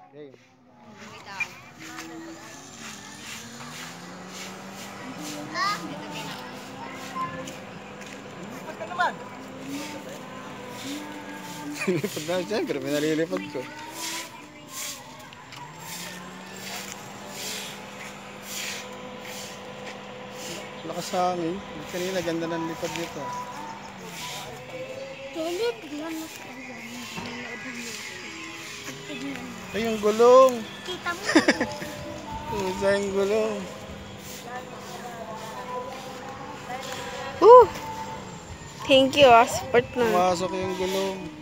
Game. May tao. Lipad ka naman. Lipad na, siyempre, may nalilipad ko. Lakas sa hangin. Kanina, ganda ng lipad dito. Kaya bigla na Ay, yung gulong. kita mo. Pusa yung gulong. Thank you, support na. Pumasok yung gulong.